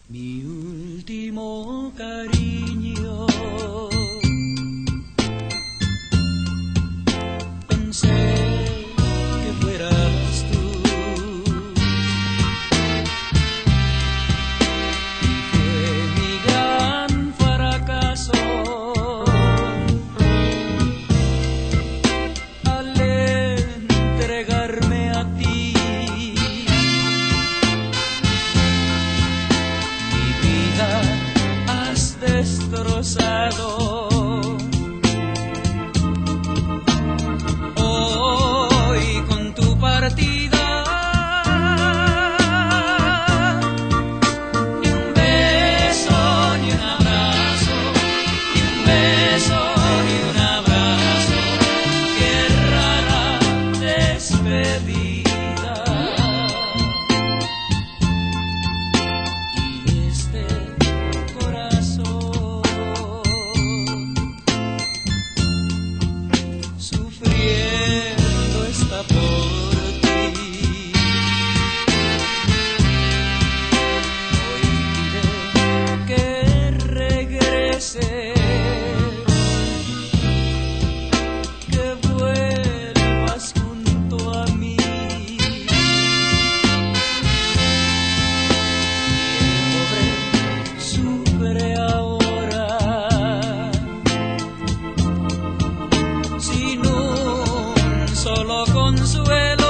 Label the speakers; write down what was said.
Speaker 1: Mi último cariño, pensé que fueras tú, y fue mi gran fracaso al entregarme a ti. Has destrozado. Hoy con tu partida, ni un beso ni un abrazo, ni un beso ni un abrazo, qué rara despedida. Sufriendo está por ti. Hoy pide que regreses, que vuelvas junto a mí. Y el pobre sufre ahora sin un solo consuelo.